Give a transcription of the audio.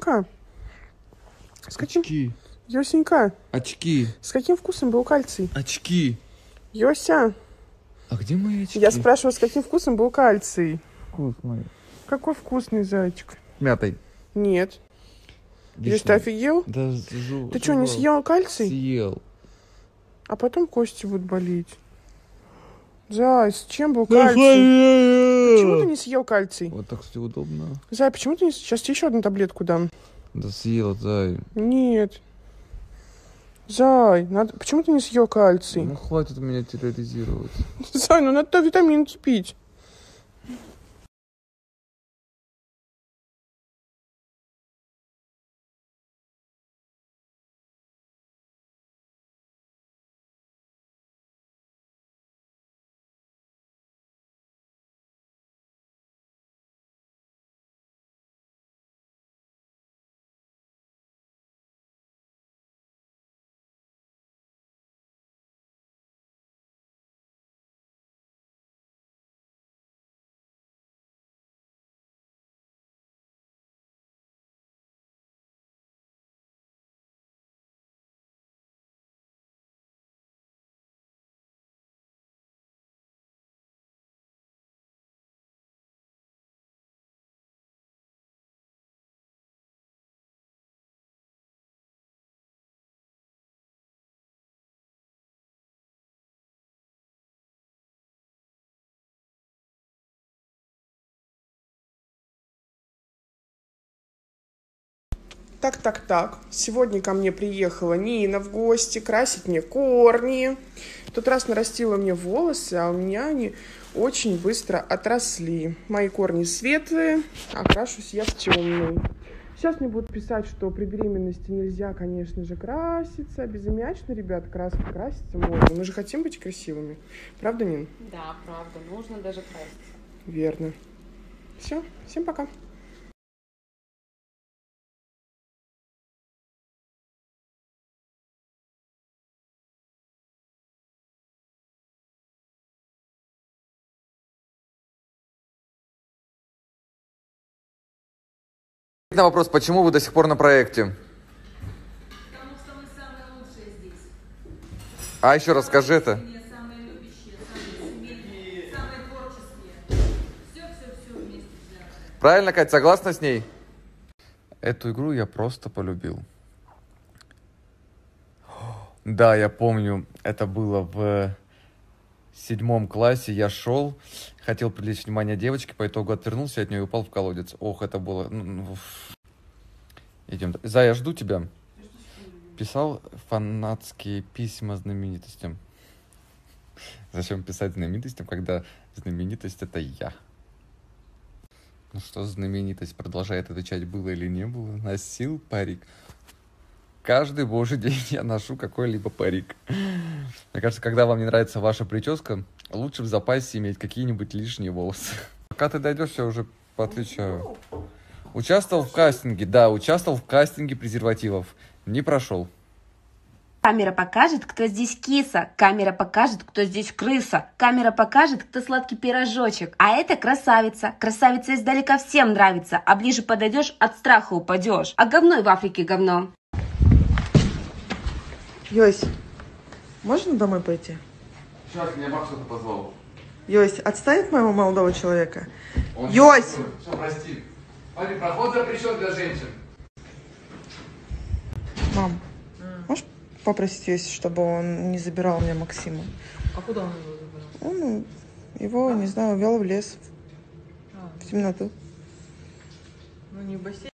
Йосенька. С каким... Очки. Йосенька. Очки. С каким вкусом был кальций? Очки. Йося. А где мои очки? Я спрашиваю, с каким вкусом был кальций? Вкусный. Какой вкусный зайчик. Мятой. Нет. Лично. Здесь ты офигел? Да, ты что, не съел кальций? Съел. А потом кости будут болеть. Зай, с чем был кальций? Почему ты не съел кальций? Вот так, кстати, удобно. Зай, почему ты не... Сейчас тебе еще одну таблетку дам. Да съел, Зай. Нет. Зай, надо... почему ты не съел кальций? Ну, хватит меня терроризировать. Зай, ну надо витамин пить. Так. Сегодня ко мне приехала Нина в гости красить мне корни. В тот раз нарастила мне волосы, а у меня они очень быстро отросли. Мои корни светлые, а крашусь я в темный. Сейчас мне будут писать, что при беременности нельзя, конечно же, краситься. Безымячно, ребят, краситься можно. Мы же хотим быть красивыми. Правда, Нин? Да, правда. Нужно даже краситься. Верно. Все, всем пока. На вопрос, почему вы до сих пор на проекте? Потому что мы самые лучшие здесь. А еще раз скажи это. Самые любящие, самые семейные, самые творческие. Все вместе взятое. Правильно, Кать, согласна с ней? Эту игру я просто полюбил. Да, я помню, это было в 7 классе. Я шел, хотел привлечь внимание девочки, по итогу отвернулся от нее и упал в колодец. Ох, это было... Идем. Зая, я жду тебя. Писал фанатские письма знаменитостям. Зачем писать знаменитостям, когда знаменитость — это я? Ну что, знаменитость продолжает отвечать, было или не было. Носил парик. Каждый божий день я ношу какой-либо парик. Мне кажется, когда вам не нравится ваша прическа, лучше в запасе иметь какие-нибудь лишние волосы. Пока ты дойдешь, я уже поотвечаю. Участвовал в кастинге, да, участвовал в кастинге презервативов. Не прошел. Камера покажет, кто здесь киса. Камера покажет, кто здесь крыса. Камера покажет, кто сладкий пирожочек. А это красавица. Красавица издалека всем нравится. А ближе подойдешь, от страха упадешь. А говно и в Африке говно. Йось, можно домой пойти? Сейчас, меня Макс что-то позвал. Йось, отставить моего молодого человека. Йось! Все, прости. Парень, проход запрещен для женщин. Мам, можешь попросить Йоси, чтобы он не забирал меня Максима? А куда он его забрал? Он его, не знаю, вел в лес. В темноту. Ну не в бассейн.